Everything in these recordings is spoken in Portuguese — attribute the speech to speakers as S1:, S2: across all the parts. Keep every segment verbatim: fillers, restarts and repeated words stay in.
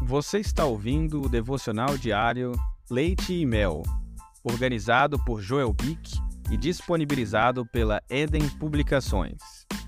S1: Você está ouvindo o devocional diário Leite e Mel, organizado por Joel Bick e disponibilizado pela Eden Publicações.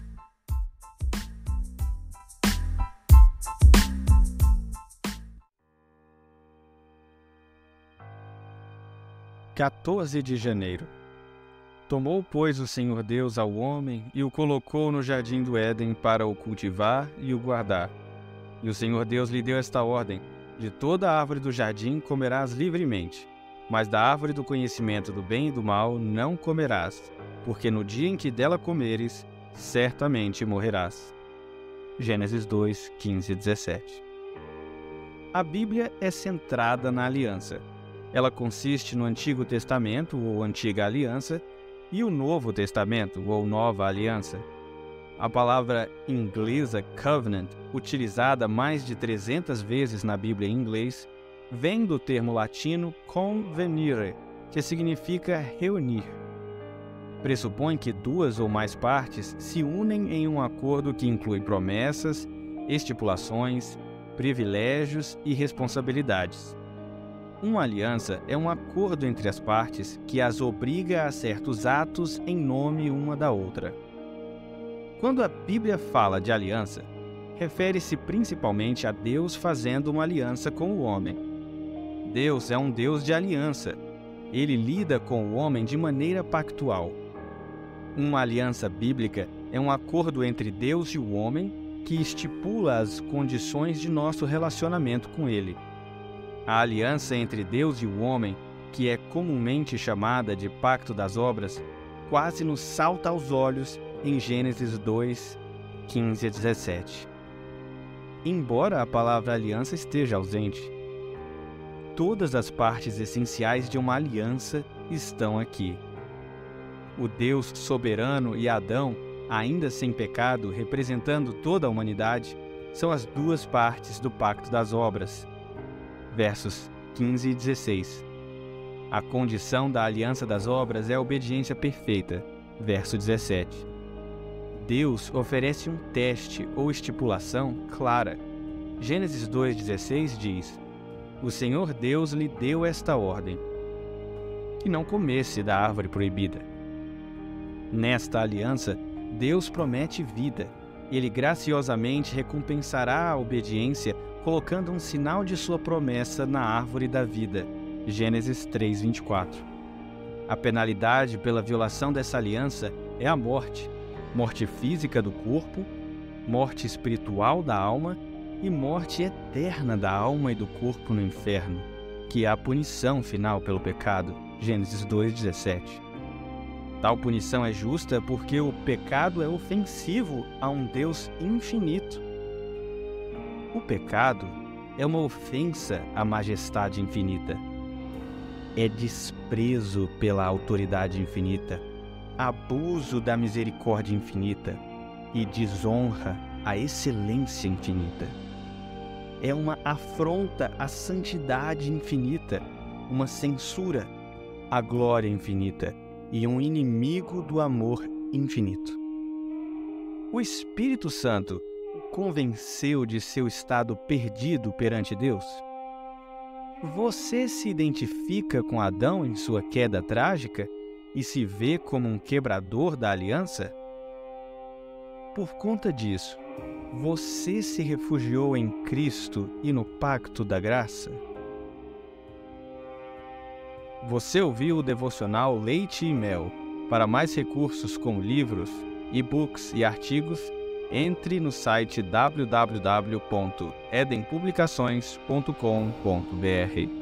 S1: quatorze de janeiro. Tomou, pois, o Senhor Deus ao homem e o colocou no jardim do Éden para o cultivar e o guardar. E o Senhor Deus lhe deu esta ordem: de toda a árvore do jardim comerás livremente, mas da árvore do conhecimento do bem e do mal não comerás, porque no dia em que dela comeres, certamente morrerás. Gênesis dois, quinze e dezessete. A Bíblia é centrada na aliança. Ela consiste no Antigo Testamento, ou Antiga Aliança, e o Novo Testamento, ou Nova Aliança. A palavra inglesa covenant, utilizada mais de trezentas vezes na Bíblia em inglês, vem do termo latino convenire, que significa reunir. Pressupõe que duas ou mais partes se unem em um acordo que inclui promessas, estipulações, privilégios e responsabilidades. Uma aliança é um acordo entre as partes que as obriga a certos atos em nome uma da outra. Quando a Bíblia fala de aliança, refere-se principalmente a Deus fazendo uma aliança com o homem. Deus é um Deus de aliança. Ele lida com o homem de maneira pactual. Uma aliança bíblica é um acordo entre Deus e o homem que estipula as condições de nosso relacionamento com Ele. A aliança entre Deus e o homem, que é comumente chamada de Pacto das Obras, quase nos salta aos olhos em Gênesis dois, quinze a dezessete. Embora a palavra aliança esteja ausente, todas as partes essenciais de uma aliança estão aqui. O Deus soberano e Adão, ainda sem pecado, representando toda a humanidade, são as duas partes do Pacto das Obras. Versos quinze e dezesseis. A condição da aliança das obras é a obediência perfeita. Verso dezessete. Deus oferece um teste ou estipulação clara. Gênesis dois, dezesseis diz: O Senhor Deus lhe deu esta ordem: que não comesse da árvore proibida. Nesta aliança, Deus promete vida. Ele graciosamente recompensará a obediência colocando um sinal de sua promessa na árvore da vida. Gênesis três, vinte e quatro. A penalidade pela violação dessa aliança é a morte. Morte física do corpo, morte espiritual da alma e morte eterna da alma e do corpo no inferno, que é a punição final pelo pecado. Gênesis dois, dezessete. Tal punição é justa porque o pecado é ofensivo a um Deus infinito. O pecado é uma ofensa à majestade infinita. É desprezo pela autoridade infinita, abuso da misericórdia infinita e desonra à excelência infinita. É uma afronta à santidade infinita, uma censura à glória infinita e um inimigo do amor infinito. O Espírito Santo o convenceu de seu estado perdido perante Deus? Você se identifica com Adão em sua queda trágica e se vê como um quebrador da aliança? Por conta disso, você se refugiou em Cristo e no pacto da graça? Você ouviu o devocional Leite e Mel. Para mais recursos como livros, e-books e artigos, entre no site w w w ponto eden publicações ponto com ponto b r.